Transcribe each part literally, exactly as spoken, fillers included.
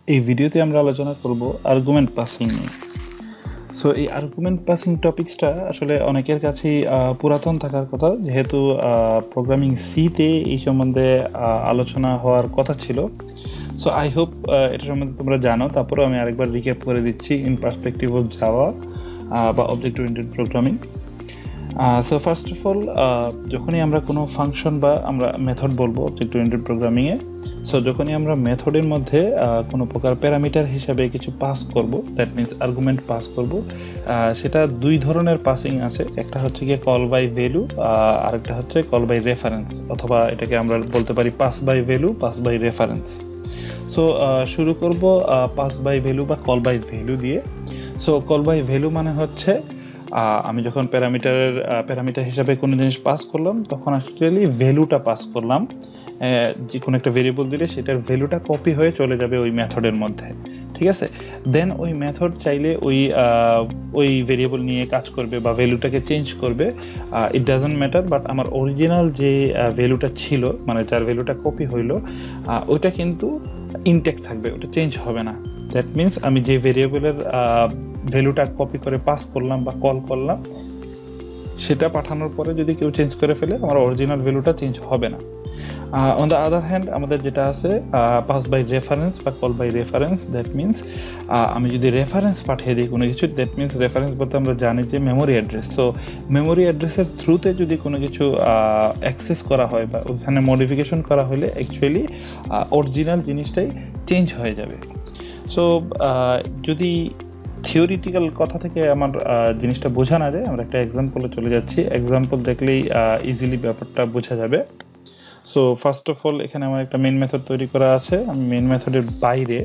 এই ভিডিওতে আমরা আলোচনা করব আর্গুমেন্ট পাসিং নিয়ে। সো এই আর্গুমেন্ট পাসিং টপিকসটা আসলে অনেকের কাছেই পুরাতন থাকার কথা, যেহেতু প্রোগ্রামিং সিতে এই সম্বন্ধে আলোচনা হওয়ার কথা ছিল। সো আই হোপ এটা সম্বন্ধে তোমরা জানো। তারপরেও আমি আরেকবার রিক্যাপ করে দিচ্ছি ইন পার্সপেক্টিভ অফ জাভা বা object oriented programming. So first of all, যখনই আমরা কোনো ফাংশন বা আমরা মেথড বলবো অবজেক্ট ওরিয়েন্টেড প্রোগ্রামিংয়ে, সো যখনই আমরা মেথডের মধ্যে কোনো প্রকার প্যারামিটার হিসাবে কিছু পাস করব, দ্যাট মিনস আর্গুমেন্ট পাস করব, সেটা দুই ধরনের পাসিং আছে। একটা হচ্ছে গিয়ে কল বাই ভ্যালু, আরেকটা হচ্ছে কল বাই রেফারেন্স, অথবা এটাকে আমরা বলতে পারি pass by value, pass by reference. So শুরু করব পাস বাই ভ্যালু বা কল বাই ভ্যালু দিয়ে। সো কল বাই ভ্যালু মানে হচ্ছে আমি যখন প্যারামিটারের প্যারামিটার হিসাবে কোনো জিনিস পাস করলাম, তখন অ্যাকচুয়ালি ভ্যালুটা পাস করলাম। যে কোনো একটা ভেরিয়েবল দিলে সেটার ভ্যালুটা কপি হয়ে চলে যাবে ওই মেথডের মধ্যে, ঠিক আছে? দেন ওই মেথড চাইলে ওই ওই ভেরিয়েবল নিয়ে কাজ করবে বা ভ্যালুটাকে চেঞ্জ করবে, ইট ডাজন্ট ম্যাটার। বাট আমার অরিজিনাল যে ভ্যালুটা ছিল, মানে যার ভ্যালুটা কপি হইলো, ওইটা কিন্তু ইনটেক্ট থাকবে, ওটা চেঞ্জ হবে না। দ্যাট মিনস আমি যে ভেরিয়েবলের ভ্যালুটা কপি করে পাস করলাম বা কল করলাম, সেটা পাঠানোর পরে যদি কেউ চেঞ্জ করে ফেলে, আমার অরিজিনাল ভ্যালুটা চেঞ্জ হবে না। অন দ্য আদার হ্যান্ড আমাদের যেটা আছে পাস বাই রেফারেন্স বা call by reference, that means আমি যদি রেফারেন্স পাঠিয়ে দিই কোনো কিছু, দ্যাট মিনস রেফারেন্স বলতে আমরা জানি যে মেমোরি অ্যাড্রেস। সো মেমোরি অ্যাড্রেসের থ্রুতে যদি কোনো কিছু অ্যাক্সেস করা হয় বা ওইখানে মডিফিকেশন করা হলে অ্যাকচুয়ালি অরিজিনাল জিনিসটাই চেঞ্জ হয়ে যাবে। সো যদি থিওরিটিক্যাল কথা থেকে আমার জিনিসটা বোঝা না যায়, আমরা একটা এক্সাম্পলে চলে যাচ্ছি। এক্সাম্পল দেখলেই ইজিলি ব্যাপারটা বোঝা যাবে। সো ফার্স্ট অফ অল, এখানে আমার একটা মেইন মেথড তৈরি করা আছে। আমি মেইন মেথডের বাইরে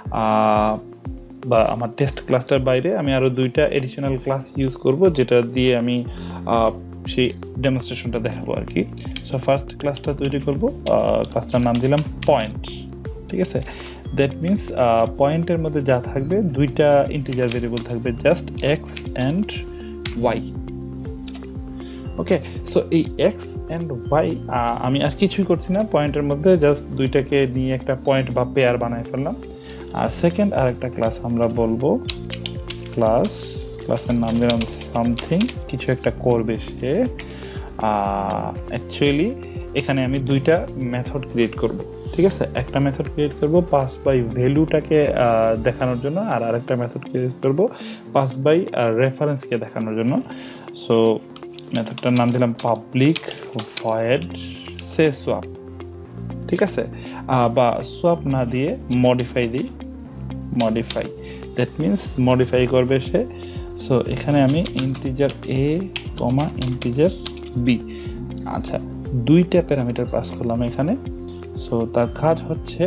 বা আমার টেস্ট ক্লাসটার বাইরে আমি আরও দুইটা এডিশনাল ক্লাস ইউজ করব, যেটা দিয়ে আমি সেই ডেমনস্ট্রেশনটা দেখাবো আর কি। সো ফার্স্ট ক্লাসটা তৈরি করব, ক্লাসটার নাম দিলাম পয়েন্ট, ঠিক আছে? দ্যাট মিনস পয়েন্টের মধ্যে যা থাকবে, দুইটা ইন্টিজার ভেরিয়েবল থাকবে, just x and y. Okay, so এই এক্স অ্যান্ড ওয়াই আমি আর কিছুই করছি না, পয়েন্টের মধ্যে জাস্ট দুইটাকে নিয়ে একটা পয়েন্ট বা পেয়ার বানায় ফেললাম। আর সেকেন্ড আর একটা ক্লাস আমরা বলবো ক্লাস, ক্লাসের নাম দিলাম সামথিং, কিছু একটা করবে সে। অ্যাকচুয়ালি এখানে আমি দুইটা মেথড ক্রিয়েট করব, ঠিক আছে? একটা মেথড ক্রিয়েট করব পাস বাই ভ্যালুটাকে দেখানোর জন্য, আর আরেকটা মেথড ক্রিয়েট করব পাস বাই রেফারেন্সকে দেখানোর জন্য। সো মেথডটার নাম দিলাম পাবলিক ভয়েড সে সোয়াপ, ঠিক আছে? বা সোয়াপ না দিয়ে মডিফাই দিই, মডিফাই, দ্যাট মিনস মডিফাই করবে সে। সো এখানে আমি integer a comma integer b, আচ্ছা, দুইটা প্যারামিটার পাস করলাম এখানে। সো তার কাজ হচ্ছে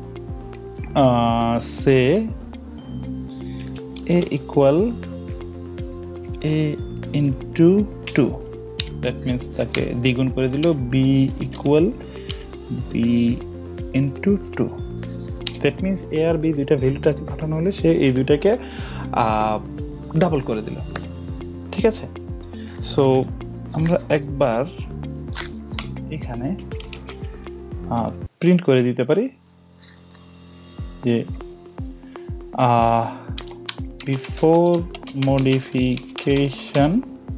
সে a equal a into two, that means তাকে দ্বিগুণ করে দিল, b equal b into two. That means a আর বি দুইটা ভ্যালুটাকে পাঠানো হলে সে এই দুইটাকে ডাবল করে দিল, ঠিক আছে? সো আমরা একবার এখানে প্রিন্ট করে দিতে পারি যে before modification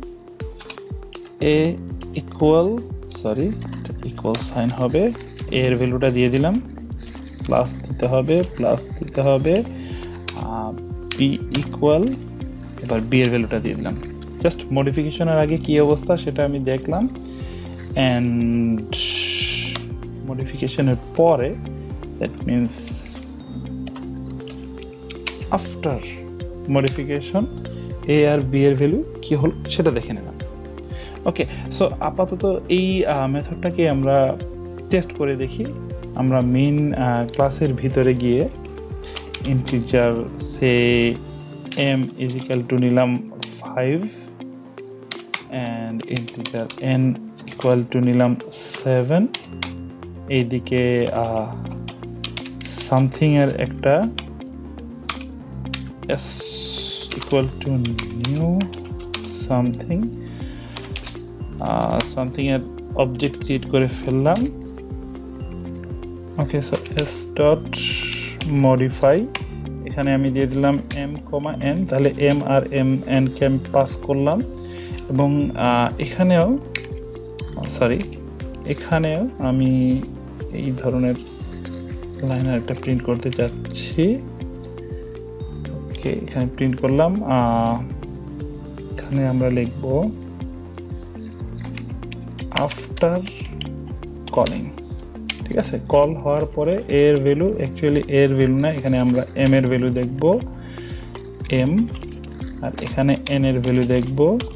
a equal, sorry equal sign হবে, এর ভ্যালুটা দিয়ে দিলাম, প্লাস দিতে হবে, প্লাস দিতে হবে, বি ইকুয়াল, এবার বি এর ভ্যালুটা দিয়ে দিলাম। জাস্ট মডিফিকেশনের আগে কি অবস্থা সেটা আমি দেখলাম, অ্যান্ড মডিফিকেশনের পরে, that means after modification a আর বি এর ভ্যালু কি হলো সেটা দেখে নিলাম। ওকে, সো আপাতত এই মেথডটাকে আমরা টেস্ট করে দেখি। আমরা মেইন ক্লাসের ভিতরে গিয়ে ইন্টিজার সে এম ইজ ইকুয়াল টু নিলাম five, and integer n equal to নিলাম সেভেন। এইদিকে সামথিং এর একটা s equal to new something, something এর অবজেক্ট ক্রিয়েট করে ফেললাম। Okay, so s dot modify, এখানে আমি দিয়ে দিলাম এম কমা এন, তাহলে এম আর এম এন কে আমি পাস করলাম। এবং এখানেও সরি এখানেও আমি এই ধরনের লাইনার একটা প্রিন্ট করতে চাচ্ছি। ওকে, এখানে প্রিন্ট করলাম। এখানে আমরা লিখব আফটার কলিং, ঠিক আছে? কল হওয়ার পরে এর ভ্যালু, অ্যাকচুয়ালি এর ভ্যালু না, এখানে আমরা এম এর ভ্যালু দেখব এম, আর এখানে এন এর ভ্যালু দেখব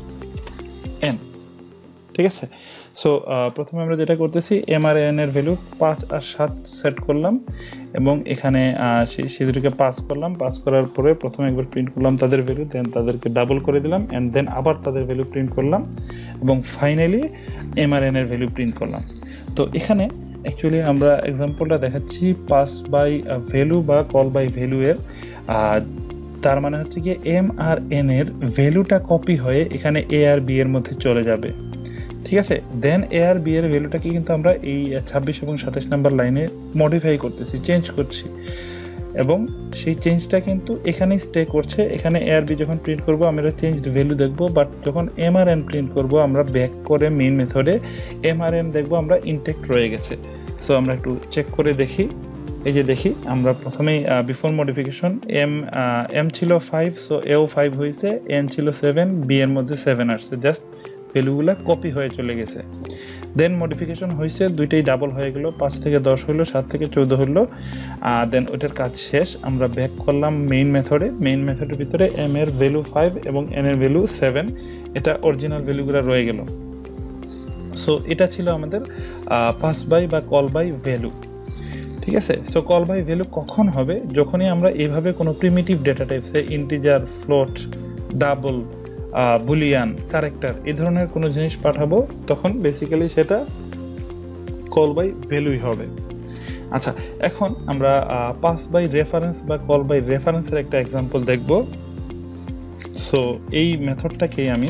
এন, ঠিক আছে? সো প্রথমে আমরা যেটা করতেছি, এম আর এন এর ভ্যালু পাঁচ আর সাত সেট করলাম এবং এখানে সেই দুটোকে পাস করলাম। পাস করার পরে প্রথমে একবার প্রিন্ট করলাম তাদের ভ্যালু, দেন তাদেরকে ডাবল করে দিলাম অ্যান্ড দেন আবার তাদের ভ্যালু প্রিন্ট করলাম এবং ফাইনালি এম আর এন এর ভ্যালু প্রিন্ট করলাম। তো এখানে অ্যাকচুয়ালি আমরা এক্সাম্পলটা দেখাচ্ছি পাস বাই ভ্যালু বা কল বাই ভ্যালু এর। তার মানে হচ্ছে কি এম আর এন এর ভ্যালুটা কপি হয়ে এখানে এ আর বি এর মধ্যে চলে যাবে, ঠিক আছে? দেন এ আর বি এর ভ্যালুটাকে কিন্তু আমরা এই ছাব্বিশ এবং সাতাশ নাম্বার লাইনে মডিফাই করতেছি, চেঞ্জ করছি এবং সেই চেঞ্জটা কিন্তু এখানেই স্টে করছে। এখানে এ আর বি যখন প্রিন্ট করব আমরা চেঞ্জড ভ্যালু দেখব, বাট যখন এম আর এন প্রিন্ট করব আমরা ব্যাক করে মেইন মেথডে এম আর এন দেখব আমরা ইনটেক্ট রয়ে গেছে। সো আমরা একটু চেক করে দেখি। এই যে দেখি আমরা প্রথমেই বিফোর মডিফিকেশন এম এম ছিল ফাইভ, সো এও ফাইভ হয়েছে, এন ছিল সেভেন, বি এর মধ্যে সেভেন আসছে, জাস্ট ভ্যালুগুলো কপি হয়ে চলে গেছে। দেন মডিফিকেশন হয়েছে, দুইটাই ডাবল হয়ে গেল, পাঁচ থেকে দশ হলো, সাত থেকে চৌদ্দ হলো। দেন ওইটার কাজ শেষ, আমরা ব্যাক করলাম মেইন মেথডে। মেইন মেথডের ভিতরে এম এর ভ্যালু ফাইভ এবং এন এর ভ্যালু সেভেন, এটা অরিজিনাল ভ্যালুগুলো রয়ে গেল। সো এটা ছিল আমাদের পাস বাই বা কল বাই ভ্যালু, ঠিক আছে? সো কল বাই ভ্যালু কখন হবে? যখনই আমরা এইভাবে কোনো প্রিমিটিভ ডেটা টাইপসে integer, float, double, boolean, character এই ধরনের কোনো জিনিস পাঠাবো, তখন বেসিক্যালি সেটা কল বাই ভ্যালুই হবে। আচ্ছা, এখন আমরা পাস বাই রেফারেন্স বা কল বাই রেফারেন্সের একটা এক্সাম্পল দেখব। সো এই মেথডটাকেই আমি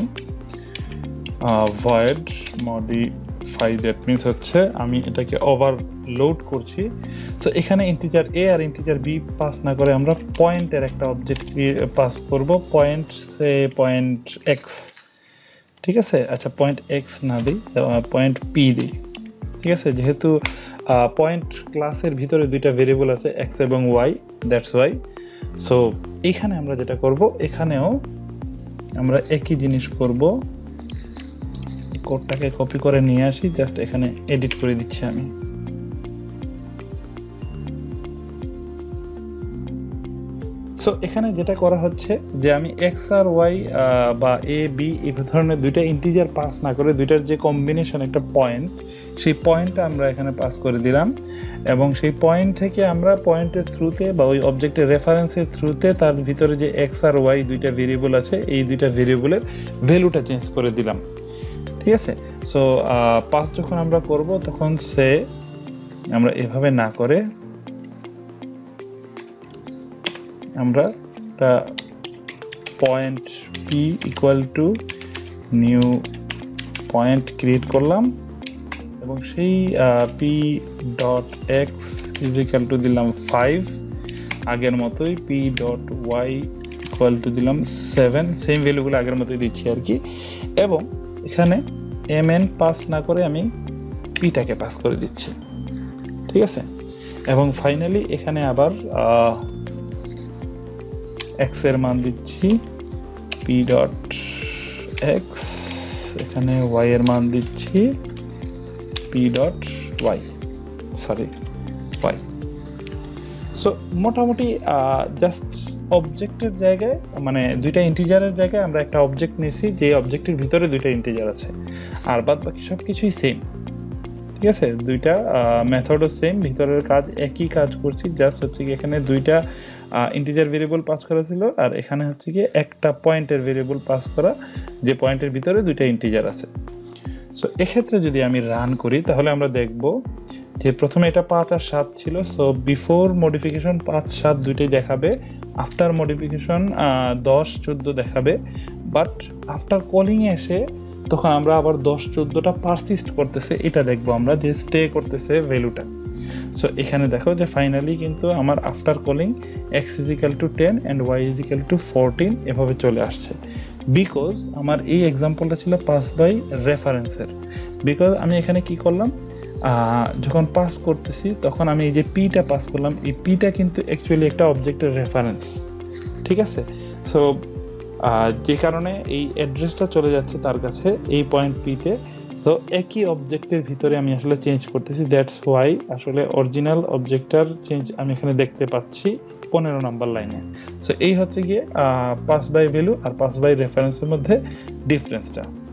ভয়েড মডিফাই, দ্যাট মিনস হচ্ছে আমি এটাকে ওভারলোড করছি। তো এখানে ইন্টিজার এ আর ইন্টিজার বি পাস না করে আমরা পয়েন্টের একটা অবজেক্ট পাস করব, পয়েন্ট সে পয়েন্ট এক্স, ঠিক আছে? আচ্ছা, পয়েন্ট এক্স না দিই, পয়েন্ট পি দিই, ঠিক আছে? যেহেতু পয়েন্ট ক্লাসের ভিতরে দুইটা ভেরিয়েবল আছে এক্স এবং ওয়াই, দ্যাটস ওয়াই। সো এখানে আমরা যেটা করব, এখানেও আমরা একই জিনিস করব, কোডটাকে কপি করে নিয়ে আসি, জাস্ট এখানে এডিট করে দিচ্ছি আমি। সো এখানে যেটা করা হচ্ছে যে আমি এক্স আর ওয়াই বা এ বি এই ধরনের দুইটা ইন্টিজার পাস না করে দুইটার যে কম্বিনেশন একটা পয়েন্ট, সেই পয়েন্টটা আমরা এখানে পাস করে দিলাম এবং সেই পয়েন্ট থেকে আমরা পয়েন্টের থ্রুতে বা ওই অবজেক্টের রেফারেন্সের থ্রুতে তার ভিতরে যে এক্স আর ওয়াই দুইটা ভেরিয়েবল আছে, এই দুইটা ভেরিয়েবলের ভ্যালুটা চেঞ্জ করে দিলাম, ঠিক আছে? সো পাস যখন আমরা করব তখন সে আমরা এভাবে না করে আমরা একটা point p equal to new point create করলাম এবং সেই p dot x is equal to দিলাম ফাইভ, আগের মতোই p dot y equal to দিলাম সেভেন, সেম ভ্যালুগুলো আগের মতোই দিচ্ছি আর কি। এবং এখানে এম এন পাস না করে আমি পিটাকে পাস করে দিচ্ছি, ঠিক আছে? এবং ফাইনালি এখানে আবার এক্স এর মান দিচ্ছি পি ডট এক্স, এখানে ওয়াই এর মান দিচ্ছি p dot y, sorry y. So মোটামুটি জাস্ট অবজেক্টের জায়গায়, মানে দুইটা ইন্টিজারের জায়গায় আমরা একটা অবজেক্ট নিয়েছি, যে অবজেক্টের ভিতরে দুইটা ইন্টিজার আছে, আর বাদ বাকি সব কিছুই সেম, ঠিক আছে? দুইটা মেথডও সেম, ভিতরের কাজ একই কাজ করছি, জাস্ট হচ্ছে কি এখানে দুইটা ইন্টিজার ভেরিয়েবল পাস করা ছিল আর এখানে হচ্ছে কি একটা পয়েন্টের ভেরিয়েবল পাস করা, যে পয়েন্টের ভিতরে দুইটা ইন্টিজার আছে। সো এক্ষেত্রে যদি আমি রান করি তাহলে আমরা দেখব যে প্রথমে এটা পাঁচ আর সাত ছিল, সো বিফোর মডিফিকেশন পাঁচ সাত দুইটাই দেখাবে, আফটার মডিফিকেশন দশ চোদ্দো দেখাবে, বাট আফটার কলিংয়ে এসে তখন আমরা আবার দশ চোদ্দোটা পারসিস্ট করতেছে, এটা দেখবো আমরা যে স্টে করতেছে ভ্যালুটা। সো এখানে দেখো যে ফাইনালি কিন্তু আমার after calling x is equal to ten and y is equal to fourteen এভাবে চলে আসছে, বিকজ আমার এই এক্সাম্পলটা ছিল পাস বাই রেফারেন্সের। বিকজ আমি এখানে কি করলাম, যখন পাস করতেছি তখন আমি এই যে পিটা পাস করলাম, এই পিটা কিন্তু অ্যাকচুয়ালি একটা অবজেক্টের রেফারেন্স, ঠিক আছে। সো যে কারণে এই অ্যাড্রেসটা চলে যাচ্ছে তার কাছে এই পয়েন্ট পিতে। সো একই অবজেক্টের ভিতরে আমি আসলে চেঞ্জ করতেছি, দ্যাটস ওয়াই আসলে অরিজিনাল অবজেক্টটার চেঞ্জ আমি এখানে দেখতে পাচ্ছি পনেরো নম্বর লাইনে। সো এই হচ্ছে গিয়ে পাস বাই ভ্যালু আর পাস বাই রেফারেন্সের মধ্যে ডিফারেন্সটা।